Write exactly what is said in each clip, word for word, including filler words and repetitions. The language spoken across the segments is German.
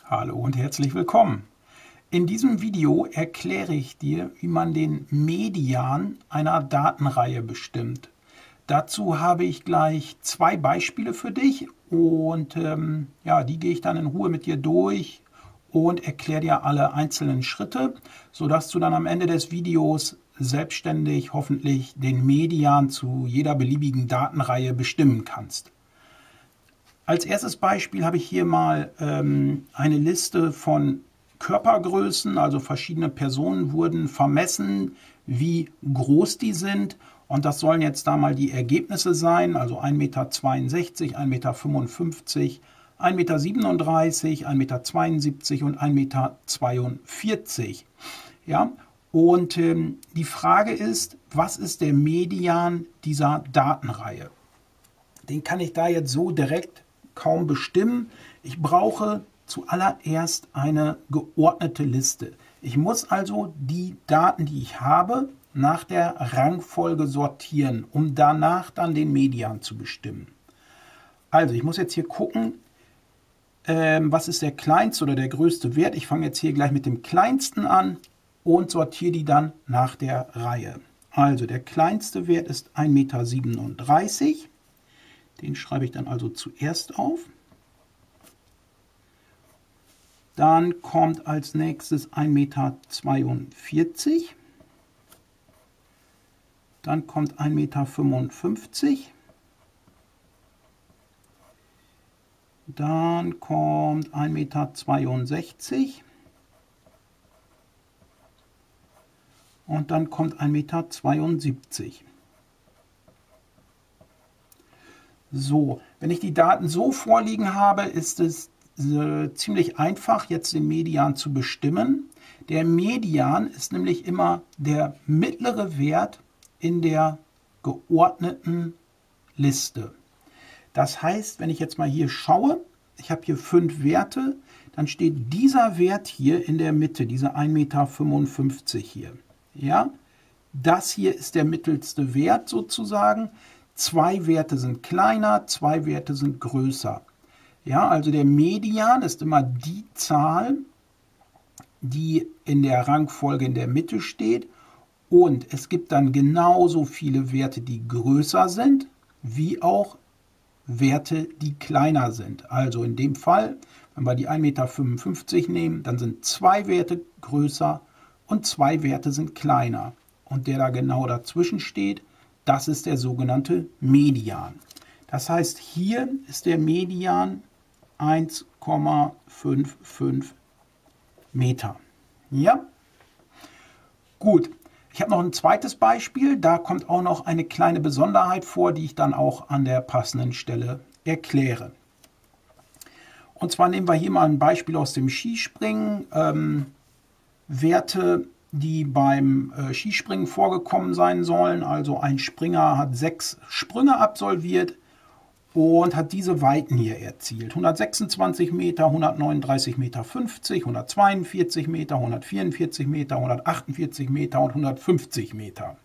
Hallo und herzlich willkommen. In diesem Video erkläre ich dir, wie man den Median einer Datenreihe bestimmt. Dazu habe ich gleich zwei Beispiele für dich und ähm, ja, die gehe ich dann in Ruhe mit dir durch und erkläre dir alle einzelnen Schritte, sodass du dann am Ende des Videos selbstständig hoffentlich den Median zu jeder beliebigen Datenreihe bestimmen kannst. Als erstes Beispiel habe ich hier mal ähm, eine Liste von Körpergrößen, also verschiedene Personen wurden vermessen, wie groß die sind. Und das sollen jetzt da mal die Ergebnisse sein, also ein Meter zweiundsechzig, ein Meter fünfundfünfzig, ein Meter siebenunddreißig, ein Meter zweiundsiebzig und ein Meter zweiundvierzig. Ja? Und ähm, die Frage ist, was ist der Median dieser Datenreihe? Den kann ich da jetzt so direkt kaum bestimmen. Ich brauche zuallererst eine geordnete Liste. Ich muss also die Daten, die ich habe, nach der Rangfolge sortieren, um danach dann den Median zu bestimmen. Also ich muss jetzt hier gucken, ähm, was ist der kleinste oder der größte Wert. Ich fange jetzt hier gleich mit dem kleinsten an und sortiere die dann nach der Reihe. Also der kleinste Wert ist ein Meter siebenunddreißig. Den schreibe ich dann also zuerst auf. Dann kommt als nächstes ein Meter zweiundvierzig. Dann kommt ein Meter fünfundfünfzig. Dann kommt ein Meter zweiundsechzig. Und dann kommt ein Meter zweiundsiebzig. So, wenn ich die Daten so vorliegen habe, ist es äh, ziemlich einfach, jetzt den Median zu bestimmen. Der Median ist nämlich immer der mittlere Wert in der geordneten Liste. Das heißt, wenn ich jetzt mal hier schaue, ich habe hier fünf Werte, dann steht dieser Wert hier in der Mitte, diese ein Meter fünfundfünfzig hier. Ja? Das hier ist der mittelste Wert sozusagen. Zwei Werte sind kleiner, zwei Werte sind größer. Ja, also der Median ist immer die Zahl, die in der Rangfolge in der Mitte steht. Und es gibt dann genauso viele Werte, die größer sind, wie auch Werte, die kleiner sind. Also in dem Fall, wenn wir die ein Meter fünfundfünfzig nehmen, dann sind zwei Werte größer und zwei Werte sind kleiner. Und der da genau dazwischen steht, das ist der sogenannte Median. Das heißt, hier ist der Median eins Komma fünfundfünfzig Meter. Ja? Gut. Ich habe noch ein zweites Beispiel. Da kommt auch noch eine kleine Besonderheit vor, die ich dann auch an der passenden Stelle erkläre. Und zwar nehmen wir hier mal ein Beispiel aus dem Skispringen. Ähm, Werte, die beim äh, Skispringen vorgekommen sein sollen. Also ein Springer hat sechs Sprünge absolviert und hat diese Weiten hier erzielt. hundertsechsundzwanzig Meter, hundertneununddreißig Meter fünfzig, hundertzweiundvierzig Meter, hundertvierundvierzig Meter, hundertachtundvierzig Meter und hundertfünfzig Meter.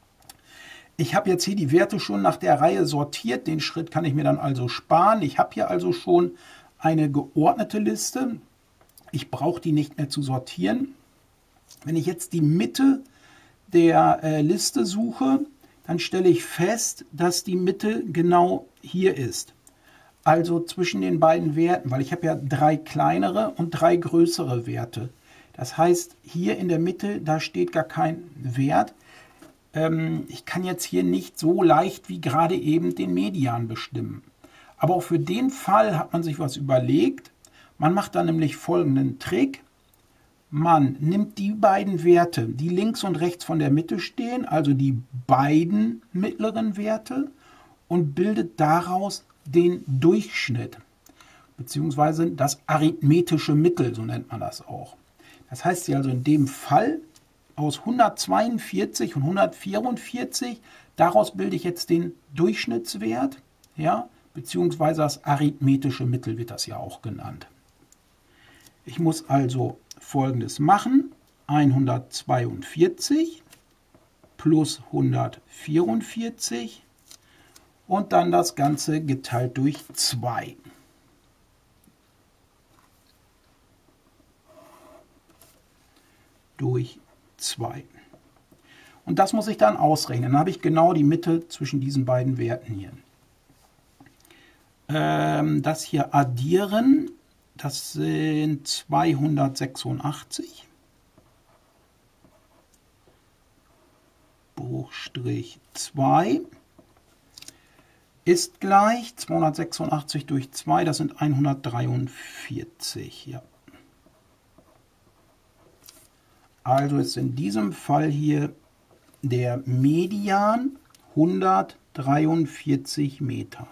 Ich habe jetzt hier die Werte schon nach der Reihe sortiert. Den Schritt kann ich mir dann also sparen. Ich habe hier also schon eine geordnete Liste. Ich brauche die nicht mehr zu sortieren. Wenn ich jetzt die Mitte der äh, Liste suche, dann stelle ich fest, dass die Mitte genau hier ist. Also zwischen den beiden Werten, weil ich habe ja drei kleinere und drei größere Werte. Das heißt, hier in der Mitte, da steht gar kein Wert. Ähm, ich kann jetzt hier nicht so leicht wie gerade eben den Median bestimmen. Aber auch für den Fall hat man sich was überlegt. Man macht dann nämlich folgenden Trick. Man nimmt die beiden Werte, die links und rechts von der Mitte stehen, also die beiden mittleren Werte, und bildet daraus den Durchschnitt, beziehungsweise das arithmetische Mittel, so nennt man das auch. Das heißt also in dem Fall aus hundertzweiundvierzig und hundertvierundvierzig, daraus bilde ich jetzt den Durchschnittswert, ja, beziehungsweise das arithmetische Mittel wird das ja auch genannt. Ich muss also Folgendes machen: hundertzweiundvierzig plus hundertvierundvierzig und dann das Ganze geteilt durch zwei. durch zwei. Und das muss ich dann ausrechnen. Dann habe ich genau die Mitte zwischen diesen beiden Werten hier. Ähm, das hier addieren, das sind zweihundertsechsundachtzig. Bruchstrich zwei ist gleich zweihundertsechsundachtzig durch zwei, das sind hundertdreiundvierzig. Ja. Also ist in diesem Fall hier der Median hundertdreiundvierzig Meter.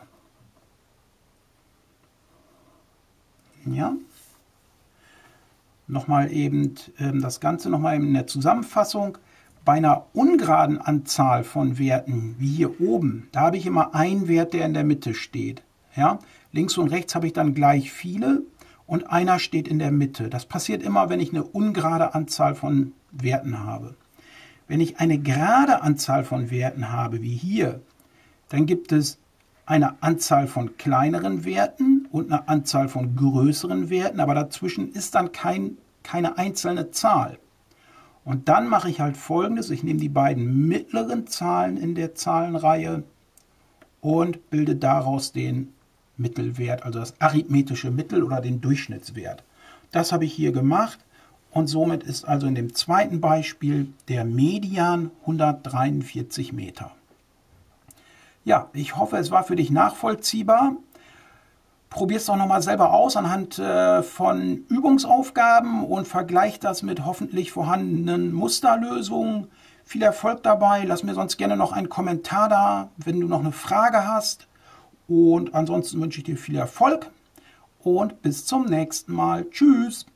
Ja. Nochmal eben ähm, das Ganze nochmal in der Zusammenfassung. Bei einer ungeraden Anzahl von Werten, wie hier oben, da habe ich immer einen Wert, der in der Mitte steht. Ja? Links und rechts habe ich dann gleich viele und einer steht in der Mitte. Das passiert immer, wenn ich eine ungerade Anzahl von Werten habe. Wenn ich eine gerade Anzahl von Werten habe, wie hier, dann gibt es eine Anzahl von kleineren Werten und eine Anzahl von größeren Werten, aber dazwischen ist dann kein, keine einzelne Zahl. Und dann mache ich halt Folgendes, ich nehme die beiden mittleren Zahlen in der Zahlenreihe und bilde daraus den Mittelwert, also das arithmetische Mittel oder den Durchschnittswert. Das habe ich hier gemacht und somit ist also in dem zweiten Beispiel der Median hundertdreiundvierzig Meter. Ja, ich hoffe, es war für dich nachvollziehbar. Probier es doch nochmal selber aus anhand äh, von Übungsaufgaben und vergleich das mit hoffentlich vorhandenen Musterlösungen. Viel Erfolg dabei. Lass mir sonst gerne noch einen Kommentar da, wenn du noch eine Frage hast. Und ansonsten wünsche ich dir viel Erfolg und bis zum nächsten Mal. Tschüss!